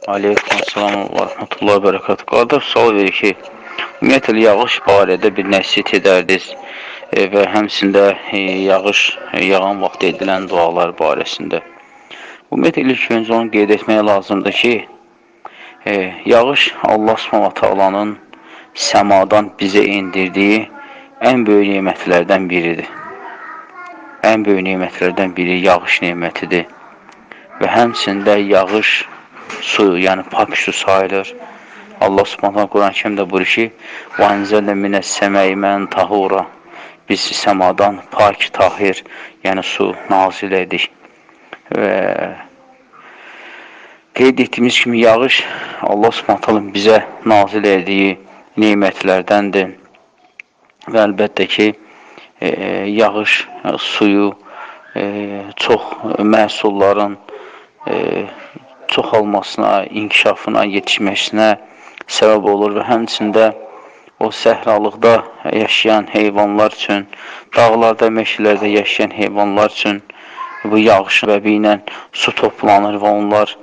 Aleykümselam və rəhmətullahi və bərəkatuhu. Qardaş, sual verir ki, ümumiyyətlə, yağış barədə bir nəsihət edərdiniz və həmçində yağış yağan vaxt edilən dualar barəsində. Ümumiyyətlə, ilk öncə onu qeyd etmək lazımdır ki, yağış Allah Subhanahu səmadan bizə indirdiyi ən böyük nemətlərdən biridir. Ən böyük nemətlərdən biri yağış nemətidir və həmçində yağış suyu, yəni pak su sayılır. Allah Subhanahu Quran-ı Kərimdə buyurur ki: "Və ənzəlnə minəs-səmai ma'an tahura." Biz səmadan pak, tahir, yəni su nazil edik. Və qeyd etdiyimiz kimi yağış Allah Subhanahu bizə nazil etdiyi nemətlərdəndir. Və əlbəttə ki, yağış suyu çox məhsulların çoxalmasına, inkişafına, yetişməsinə səbəb olur və həmçində o səhralıqda yaşayan heyvanlar üçün, dağlarda, meşələrdə yaşayan heyvanlar üçün bu yağışın səbəbi ilə su toplanır və onlar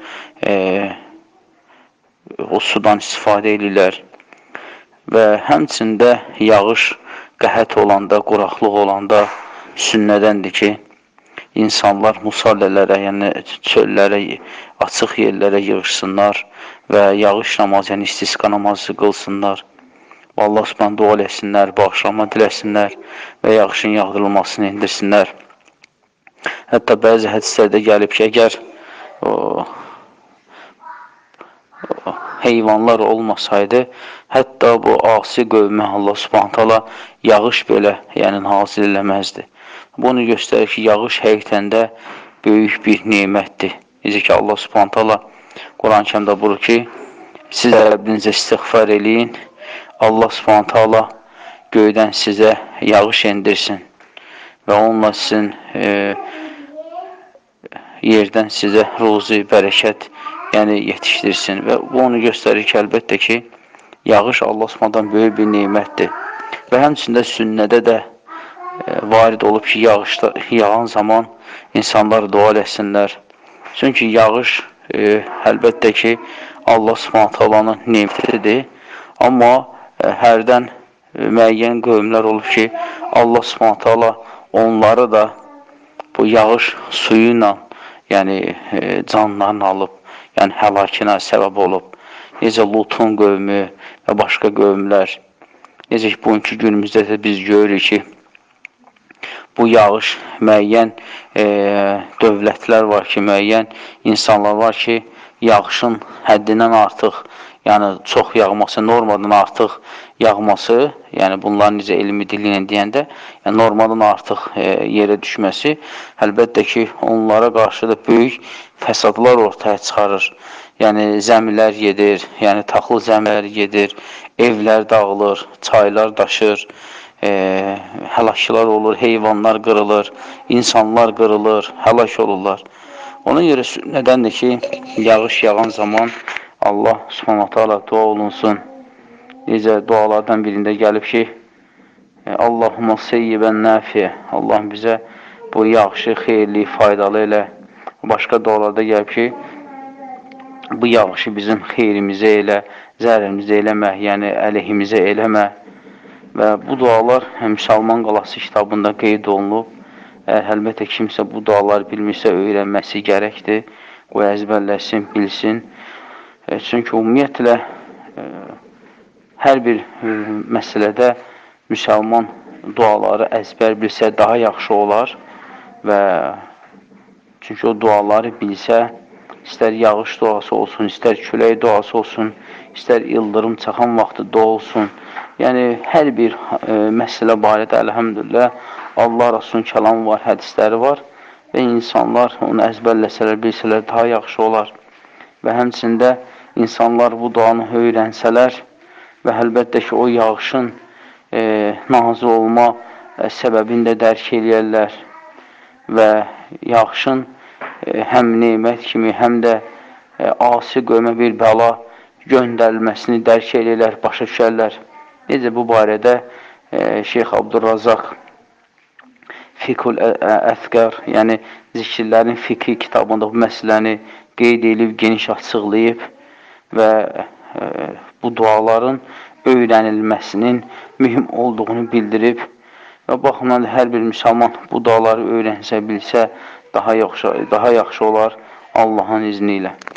o sudan istifadə edirlər. Və həmçində yağış qəhət olanda, quraqlıq olanda sünnədəndir ki, insanlar musallələrə, yəni çöllərə, açıq yerlərə yığışsınlar və yağış namazı, yəni istisqa namazı qılsınlar. Və Allah Subhanahu dua eləsinlər, bağışlanma diləsinlər və yağışın yağdırılmasını indirsinlər. Hətta bəzi hədislərdə gəlib ki, əgər heyvanlar olmasaydı, hətta bu asi qövmə Allah Subhanahu yağış belə, yəni nazil eləməzdi. Bunu göstərir ki, yağış həqiqətən də böyük bir nemətdir. Necə ki, Allah Subhanahu Quran-ı Kərimdə buyurur ki, siz Rəbbinizə istiğfar eləyin, Allah Subhanahu göydən sizə yağış endirsin və onunla sizin yerdən sizə ruzi, bərəkət, yəni yetişdirsin. Və bu onu göstərir ki, əlbəttə ki, yağış Allah Subhanahu böyük bir nemətdir. Və həmçində sünnədə də varid olub ki, yağan zaman insanlar dua eləsinlər. Çünki yağış əlbəttə ki, Allah Subhanahu nemətidir. Amma hərdən müəyyən qövmlər olub ki, Allah Subhanahu onları da bu yağış suyu ilə, yəni canlarını alıb, yəni həlakına səbəb olub. Necə Lutun qövmü və başqa qövmlər. Necə ki, bugünkü günümüzdə də biz görürük ki, bu yağış müəyyən dövlətlər var ki, müəyyən insanlar var ki, yağışın həddindən artıq, yəni çox yağması, normadan artıq yağması, yəni bunların necə elmi dili ilə deyəndə, yəni normadan artıq yerə düşməsi, əlbəttə ki, onlara qarşı da böyük fəsadlar ortaya çıxarır. Yəni zəmilər gedir, yəni taxıl zəmilər gedir, evlər dağılır, çaylar daşır, həlaklar olur, heyvanlar qırılır, insanlar qırılır, həlak olurlar. Ona görə nədəndir ki, yağış yağan zaman Allah Subhanahu taala dua olunsun. Necə dualardan birində gəlib ki, Allahumma seyyibən nafiə, Allah bizə bu yağışı xeyirli, faydalı elə. Başqa dualarda gəlib ki, bu yağışı bizim xeyrimizə elə, zərrimizə eləmə, yəni əleyhimizə eləmə. Və bu dualar Müsəlman Qalası kitabında qeyd olunub. Əlbəttə kimsə bu duaları bilmirsə, öyrənməsi gərəkdir. O əzbərləsin, bilsin. Çünki ümumiyyətlə hər bir məsələdə müsəlman duaları əzbər bilsə daha yaxşı olar. Və çünki o duaları bilsə, istər yağış duası olsun, istər külək duası olsun, istər ildırım çaxan vaxtı dua olsun. Yəni, hər bir məsələ barədə, əlhəmdülillah, Allah Rasulun kəlamı var, hədisləri var və insanlar onu əzbərləsələr, bilsələr daha yaxşı olar. Və həmçində insanlar bu duanı öyrənsələr və əlbəttə ki, o yağışın nazil olma səbəbini də dərk eləyərlər və yağışın həm nemət kimi, həm də asi qövmə bir bəla göndərilməsini dərk eləyərlər, başa düşərlər. Necə bu barədə Şeyx Abdurrazaq Fiqhul Əfqar, yəni zikirlərin fiqhi kitabında bu məsələni qeyd edib, geniş açıqlayıb və bu duaların öyrənilməsinin mühüm olduğunu bildirib və baxımdan da hər bir müsəlman bu duaları öyrənsə, bilsə daha yaxşı olar Allahın izni ilə.